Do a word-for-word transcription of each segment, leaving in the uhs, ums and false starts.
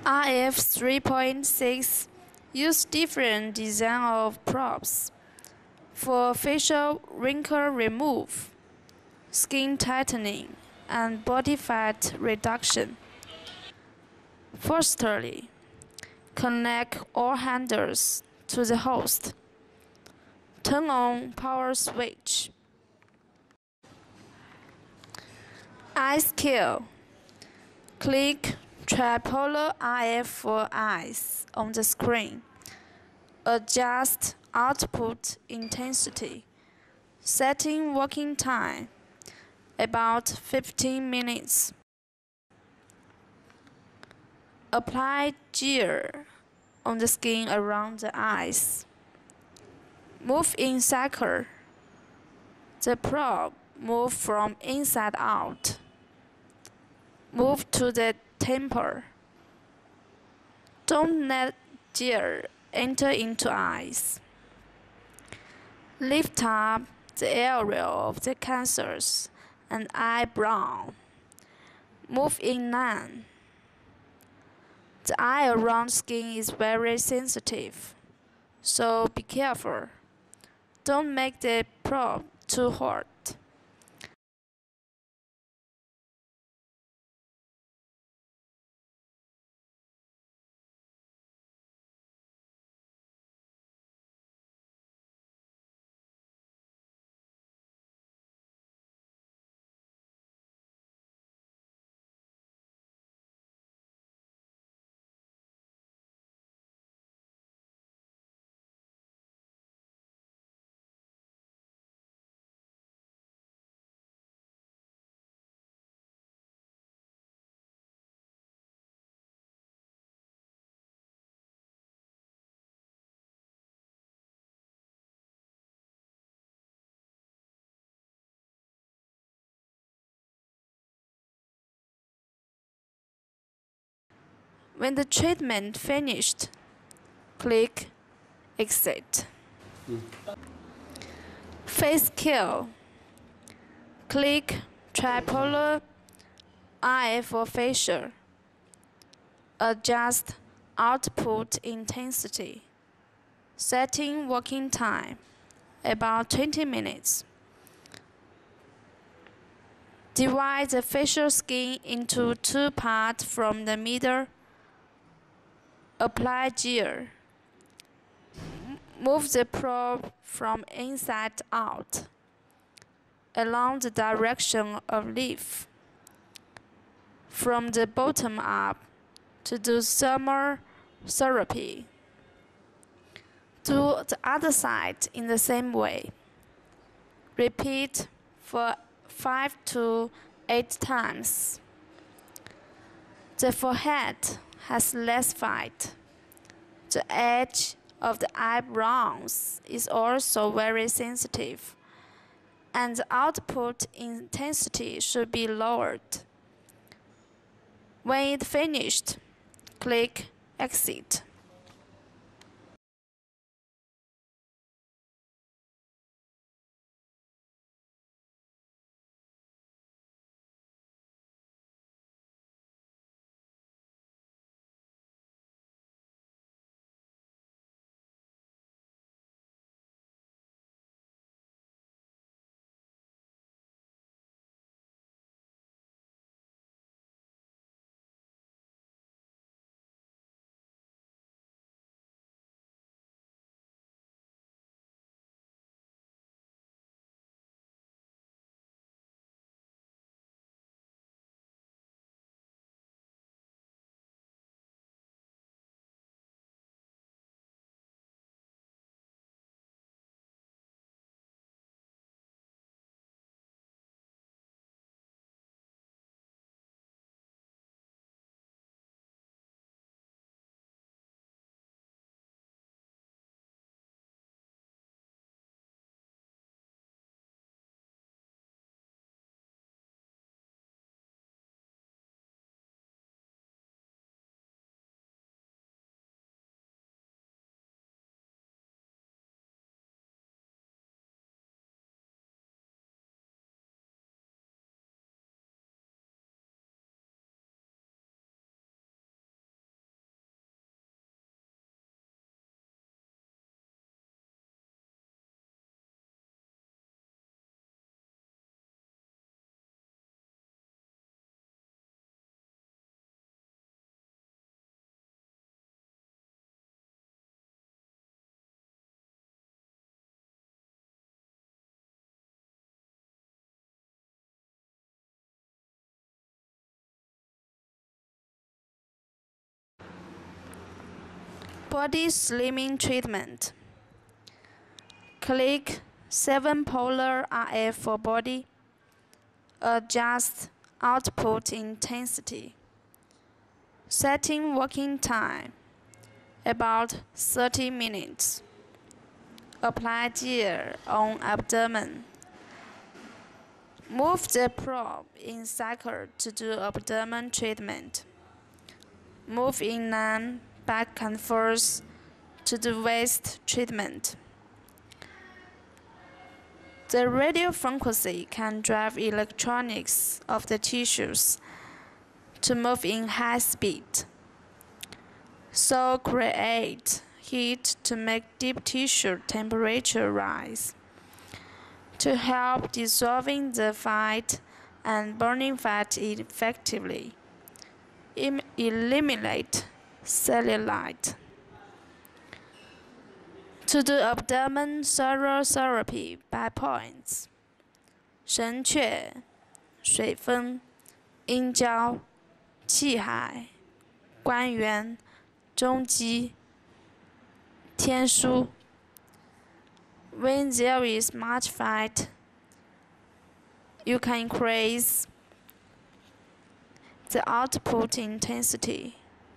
R F three point six use different design of props for facial wrinkle remove, skin tightening, and body fat reduction. Firstly, connect all handles to the host. Turn on power switch. Eyes kill. Click Tripolar R F for eyes on the screen. Adjust output intensity. Setting working time about fifteen minutes. Apply gel on the skin around the eyes. Move in cycle. The probe move from inside out. Move to the temple. Don't let gel enter into eyes. Lift up the area of the cancers and eyebrow. Move in line. The eye around skin is very sensitive, so be careful. Don't make the probe too hard. When the treatment finished, click Exit. Mm. Face Kill. Click Tripolar R F for facial. Adjust output intensity. Setting working time about twenty minutes. Divide the facial skin into two parts from the middle. Apply gel. Move the probe from inside out along the direction of leaf. From the bottom up to do thermal therapy. Do the other side in the same way. Repeat for five to eight times. The forehead has less fat. The edge of the eyebrows is also very sensitive, and the output intensity should be lowered. When it's finished, click Exit. Body slimming treatment. Click seven polar R F for body. Adjust output intensity. Setting working time about thirty minutes. Apply gel on abdomen. Move the probe in cycle to do abdomen treatment. Move in line back and forth to do waist treatment. The radio frequency can drive electronics of the tissues to move in high speed, so create heat to make deep tissue temperature rise, to help dissolving the fat and burning fat effectively. Eliminate cellulite. To do abdomen therapy by points. 神阙、水分、阴交、气海、关元、中基、天枢。When there is much fat, you can increase the output intensity.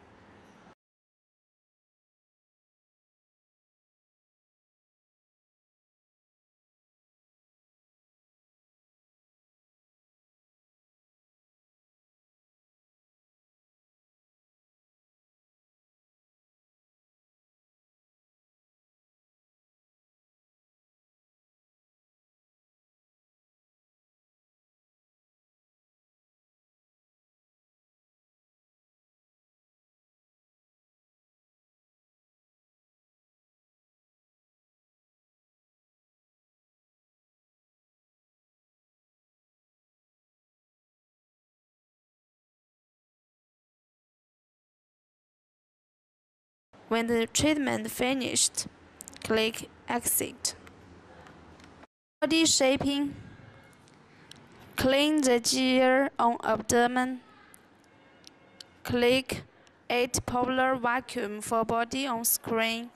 When the treatment finished, click Exit. Body shaping. Clean the gear on abdomen. Click eight polar vacuum for body on screen.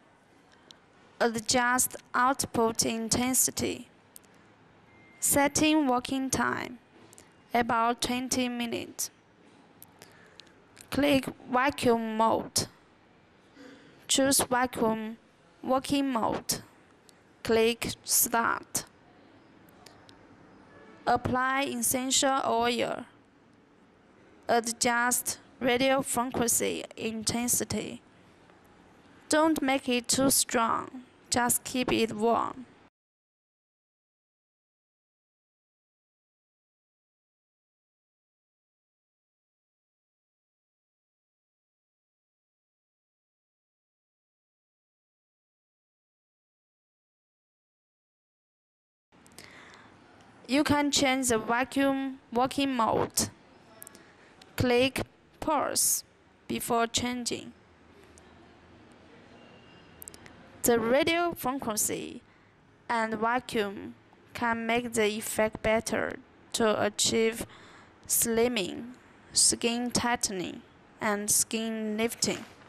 Adjust output intensity. Setting working time about twenty minutes. Click vacuum mode. Choose vacuum working mode. Click Start. Apply essential oil. Adjust radio frequency intensity. Don't make it too strong, just keep it warm. You can change the vacuum working mode. Click Pause before changing. The radio frequency and vacuum can make the effect better to achieve slimming, skin tightening, and skin lifting.